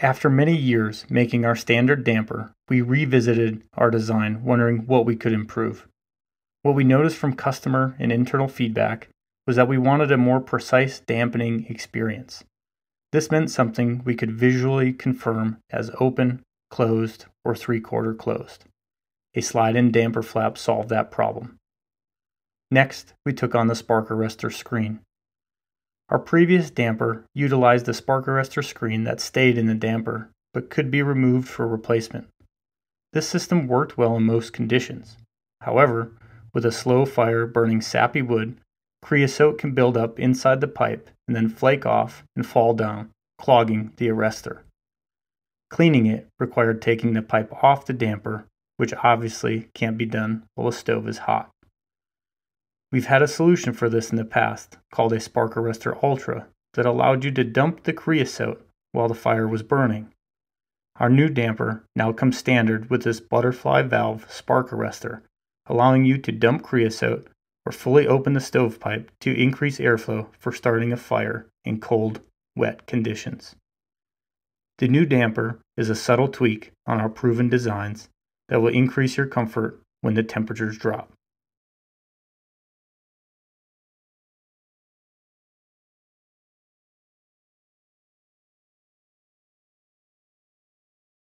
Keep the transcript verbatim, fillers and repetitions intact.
After many years making our standard damper, we revisited our design, wondering what we could improve. What we noticed from customer and internal feedback was that we wanted a more precise dampening experience. This meant something we could visually confirm as open, closed, or three-quarter closed. A slide-in damper flap solved that problem. Next, we took on the spark arrestor screen. Our previous damper utilized the spark arrestor screen that stayed in the damper, but could be removed for replacement. This system worked well in most conditions. However, with a slow fire burning sappy wood, creosote can build up inside the pipe and then flake off and fall down, clogging the arrestor. Cleaning it required taking the pipe off the damper, which obviously can't be done while the stove is hot. We've had a solution for this in the past, called a spark arrestor ultra, that allowed you to dump the creosote while the fire was burning. Our new damper now comes standard with this butterfly valve spark arrestor, allowing you to dump creosote or fully open the stovepipe to increase airflow for starting a fire in cold, wet conditions. The new damper is a subtle tweak on our proven designs that will increase your comfort when the temperatures drop.